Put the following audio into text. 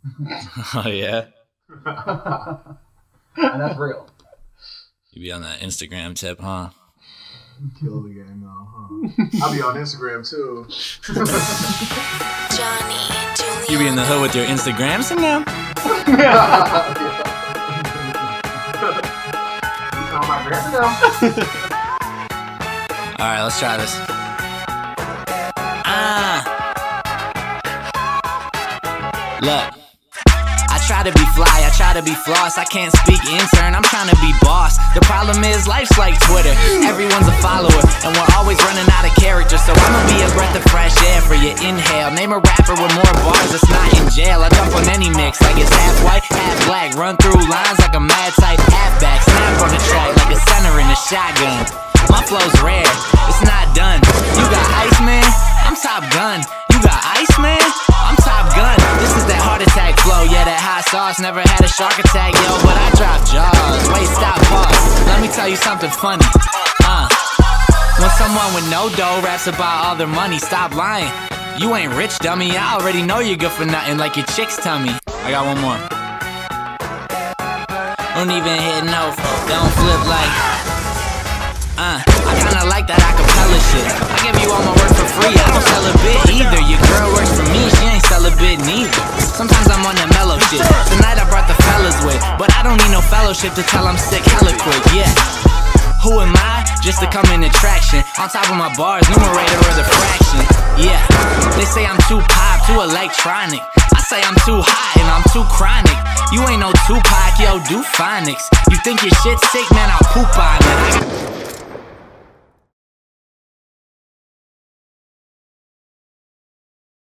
Oh yeah. And that's real. You be on that Instagram tip, huh? Kill the game though, huh? I'll be on Instagram too. You be in the hood with your Instagrams and now? Alright, let's try this. Look. I try to be fly, I try to be floss. I can't speak intern, I'm trying to be boss. The problem is life's like Twitter, everyone's a follower, and we're always running out of character. So I'ma be a breath of fresh air for your inhale. Name a rapper with more bars that's not in jail. I jump on any mix like it's half white, half black. Run through lines like a mad type halfback. Snap on the track like a center in a shotgun. My flow's rare, it's not done. You got ice, man? I'm Top Gun. You got ice, man? I'm Top Gun. This is that heart attack flow, yeah, that hot sauce. Never had a shark attack, yo, but I drop jaws. Wait, stop, pause. Let me tell you something funny. When someone with no dough raps about all their money, stop lying. You ain't rich, dummy. I already know you're good for nothing, like your chick's tummy. I got one more. Don't even hit no, don't flip like. I kinda like that acapella shit. I give you all my work for free, I don't sell a bit either. Your girl works for me, she ain't sell a bit neither. Sometimes I'm on that mellow shit. Tonight I brought the fellas with, but I don't need no fellowship to tell I'm sick hella quick, yeah. Who am I? Just to come in attraction. On top of my bars, numerator or the fraction. Yeah, they say I'm too pop, too electronic. I say I'm too hot and I'm too chronic. You ain't no Tupac, yo, do phonics. You think your shit's sick, man, I'll poop on it.